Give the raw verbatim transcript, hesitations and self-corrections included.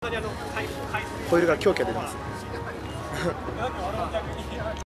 ホイールが凶器が出てます